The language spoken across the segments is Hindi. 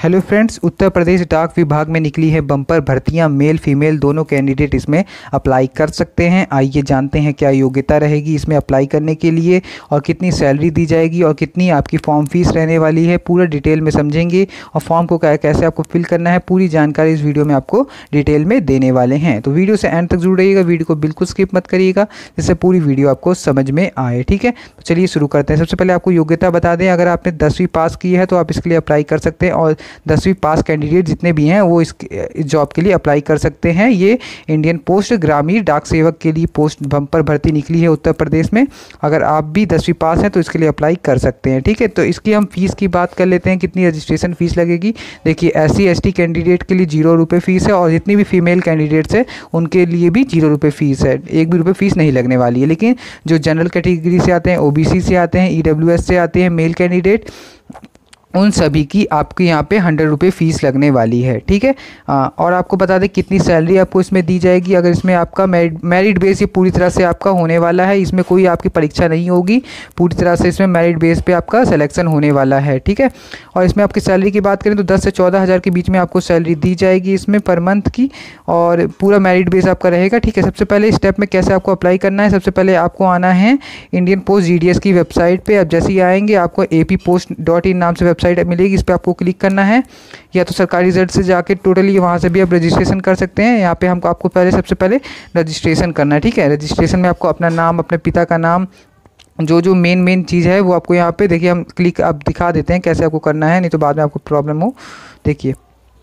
हेलो फ्रेंड्स, उत्तर प्रदेश डाक विभाग में निकली है बम्पर भर्तियां। मेल फीमेल दोनों कैंडिडेट इसमें अप्लाई कर सकते हैं। आइए जानते हैं क्या योग्यता रहेगी इसमें अप्लाई करने के लिए और कितनी सैलरी दी जाएगी और कितनी आपकी फॉर्म फीस रहने वाली है। पूरा डिटेल में समझेंगे और फॉर्म को कैसे आपको फिल करना है, पूरी जानकारी इस वीडियो में आपको डिटेल में देने वाले हैं। तो वीडियो से एंड तक जुड़ रहिएगा, वीडियो को बिल्कुल स्किप मत करिएगा जिससे पूरी वीडियो आपको समझ में आए। ठीक है, तो चलिए शुरू करते हैं। सबसे पहले आपको योग्यता बता दें, अगर आपने 10वीं पास की है तो आप इसके लिए अप्लाई कर सकते हैं और 10वीं पास कैंडिडेट जितने भी हैं वो इस जॉब के लिए अप्लाई कर सकते हैं। ये इंडियन पोस्ट ग्रामीण डाक सेवक के लिए पोस्ट बम्पर भर्ती निकली है उत्तर प्रदेश में। अगर आप भी 10वीं पास हैं तो इसके लिए अप्लाई कर सकते हैं। ठीक है, तो इसकी हम फीस की बात कर लेते हैं, कितनी रजिस्ट्रेशन फीस लगेगी। देखिए, SC ST कैंडिडेट के लिए 0 रुपये फ़ीस है और जितनी भी फीमेल कैंडिडेट्स है उनके लिए भी 0 रुपये फ़ीस है। 1 भी रुपये फ़ीस नहीं लगने वाली है। लेकिन जो जनरल कैटेगरी से आते हैं, OBC से आते हैं, EWS से आते हैं मेल कैंडिडेट, उन सभी की आपके यहाँ पे 100 रुपये फ़ीस लगने वाली है। ठीक है, और आपको बता दें कितनी सैलरी आपको इसमें दी जाएगी। अगर इसमें आपका मेरिट बेस ये पूरी तरह से आपका होने वाला है, इसमें कोई आपकी परीक्षा नहीं होगी, पूरी तरह से इसमें मेरिट बेस पे आपका सिलेक्शन होने वाला है। ठीक है, और इसमें आपकी सैलरी की बात करें तो 10 से 14 हज़ार के बीच में आपको सैलरी दी जाएगी इसमें पर मंथ की, और पूरा मेरिट बेस आपका रहेगा। ठीक है, सबसे पहले स्टेप में कैसे आपको अप्लाई करना है, सबसे पहले आपको आना है इंडियन पोस्ट GDS की वेबसाइट पर। अब जैसे ही आएंगे आपको appost.in नाम से वेबसाइट मिलेगी, इस पर आपको क्लिक करना है, या तो सरकारी रिजल्ट से जाके टोटली वहाँ से भी आप रजिस्ट्रेशन कर सकते हैं। यहाँ पे हमको आपको सबसे पहले रजिस्ट्रेशन करना है। ठीक है, रजिस्ट्रेशन में आपको अपना नाम, अपने पिता का नाम, जो मेन चीज़ है वो आपको यहाँ पे देखिए हम क्लिक अब दिखा देते हैं कैसे आपको करना है, नहीं तो बाद में आपको प्रॉब्लम हो। देखिए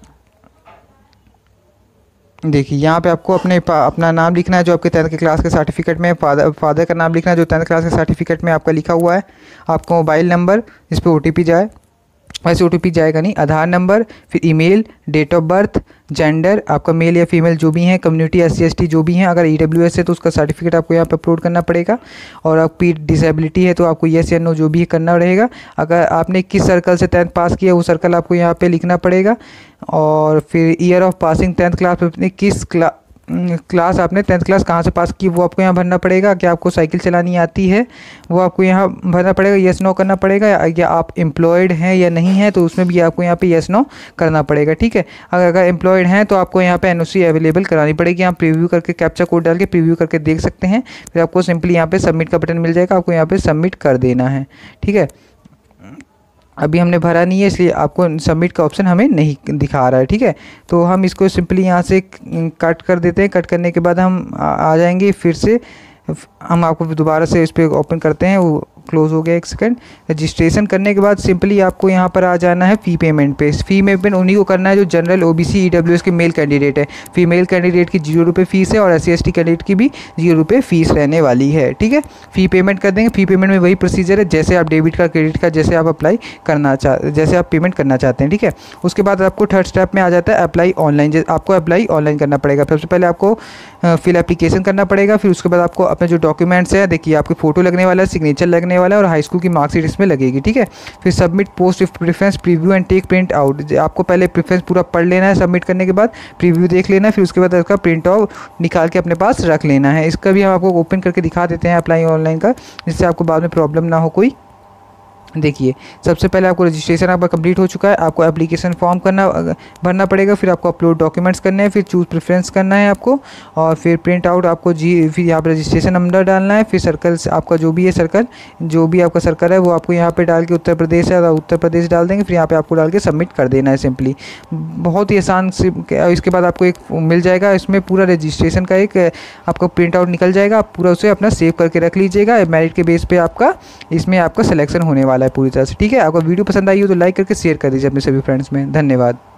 यहाँ पे आपको अपना नाम लिखना है जो आपके 10th क्लास के सर्टिफिकेट में, फादर का नाम लिखना है जो 10th क्लास के सर्टिफिकेट में आपका लिखा हुआ है। आपको मोबाइल नंबर जिस पे OTP जाए, वैसे OTP जाएगा नहीं, आधार नंबर, फिर email, date of birth, gender आपका मेल या फीमेल जो भी हैं, कम्युनिटी SC ST जो भी हैं, अगर EWS है तो उसका सर्टिफिकेट आपको यहाँ पे अपलोड करना पड़ेगा, और आपकी डिसेबिलिटी है तो आपको येस या नो जो भी करना रहेगा। अगर आपने किस सर्कल से 10th पास किया वो सर्कल आपको यहाँ पे लिखना पड़ेगा, और फिर year of passing 10th class में किस क्लास आपने 10th क्लास कहाँ से पास की वो आपको यहाँ भरना पड़ेगा। क्या आपको साइकिल चलानी आती है वो आपको यहाँ भरना पड़ेगा, येस नो करना पड़ेगा, या आप एम्प्लॉयड हैं या नहीं है तो उसमें भी आपको यहाँ पे येस नो करना पड़ेगा। ठीक है, अगर एम्प्लॉयड हैं तो आपको यहाँ पे NOC अवेलेबल करानी पड़ेगी। आप प्रीव्यू करके कैप्चा कोड डाल के प्रीव्यू करके देख सकते हैं, फिर आपको सिंपली यहाँ पे सबमिट का बटन मिल जाएगा, आपको यहाँ पे सबमिट कर देना है। ठीक है, अभी हमने भरा नहीं है इसलिए आपको सबमिट का ऑप्शन हमें नहीं दिखा रहा है। ठीक है, तो हम इसको सिंपली यहाँ से कट कर देते हैं। कट करने के बाद हम आ जाएंगे, फिर से हम आपको दोबारा से इस पर ओपन करते हैं, वो क्लोज हो गया। एक सेकंड, रजिस्ट्रेशन करने के बाद सिंपली आपको यहाँ पर आ जाना है फ़ी पेमेंट पे। फ़ी पेमेंट उन्हीं को करना है जो जनरल OBC EWS के मेल कैंडिडेट है। फीमेल कैंडिडेट की 0 रुपये फ़ीस है और SC ST कैंडिडेट की भी 0 रुपये फ़ीस रहने वाली है। ठीक है, फ़ी पेमेंट कर देंगे। फ़ी पेमेंट में वही प्रोसीजर है जैसे आप डेबिट का क्रेडिट का जैसे आप जैसे आप पेमेंट करना चाहते हैं। ठीक है, उसके बाद आपको थर्ड स्टेप में आ जाता है अप्लाई ऑनलाइन। आपको अप्लाई ऑनलाइन करना पड़ेगा। सबसे पहले आपको फिल एप्लीकेशन करना पड़ेगा, फिर उसके बाद आपको अपने जो डॉक्यूमेंट्स है, देखिए आपके फ़ोटो लगने वाला है, सिग्नेचर लगने वाला है और हाई स्कूल की मार्कशीट इसमें लगेगी। ठीक है, फिर submit post preference preview and take print out. आपको पहले प्रेफरेंस पूरा पढ़ लेना है, सबमिट करने के बाद प्रीव्यू देख लेना है, फिर उसके बाद इसका प्रिंट आउट निकाल के अपने पास रख लेना है। इसका भी हम आपको ओपन करके दिखा देते हैं अप्लाई ऑनलाइन का, जिससे आपको बाद में प्रॉब्लम ना हो कोई। देखिए, सबसे पहले आपको रजिस्ट्रेशन आपका कंप्लीट हो चुका है, आपको एप्लीकेशन फॉर्म भरना पड़ेगा, फिर आपको अपलोड डॉक्यूमेंट्स करने हैं, फिर चूज़ प्रेफरेंस करना है आपको, और फिर प्रिंट आउट आपको फिर यहाँ पर रजिस्ट्रेशन नंबर डालना है, फिर सर्कल आपका जो भी है सर्कल जो भी आपका सर्कल है वो आपको यहाँ पे डाल के उत्तर प्रदेश है तो उत्तर प्रदेश डाल देंगे, फिर यहाँ पे आपको डाल के सबमिट कर देना है सिंपली। बहुत ही आसान से। इसके बाद आपको एक मिल जाएगा, इसमें पूरा रजिस्ट्रेशन का एक आपका प्रिंट आउट निकल जाएगा, आप पूरा उसे अपना सेव करके रख लीजिएगा। मेरिट के बेस पर आपका इसमें आपका सिलेक्शन होने वाला है पूरी तरह से। ठीक है, अगर वीडियो पसंद आई हो तो लाइक करके शेयर कर दीजिए अपने सभी फ्रेंड्स में। धन्यवाद।